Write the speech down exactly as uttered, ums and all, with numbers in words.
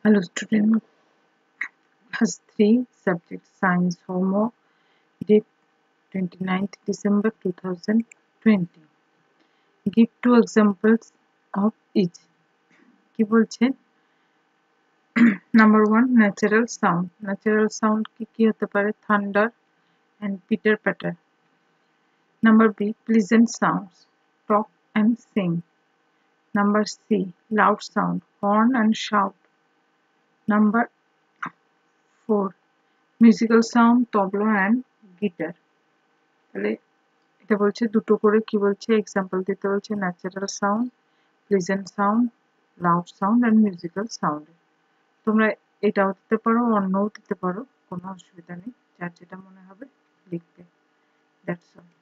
Hello student, class three, subject science homework, date twenty-ninth December two thousand twenty. Give two examples of each. কি বলছে? Number one, natural sound. Natural sound কি কি হতে পারে? Thunder and pitter patter. Number B, pleasant sounds. Talk and sing. Number C, loud sound. Horn and shout. Number four, musical sound, tabla and guitar. তাহলে এটা বলছে দুটো করে কি বলছে এক্সাম্পল দিতে বলছে natural sound, pleasant sound, loud sound and musical sound. তোমরা এটাও দিতে পারো, অন্যও দিতে পারো, কোনো অসুবিধা নেই, যার যেটা মনে হবে লিখবে। That's all.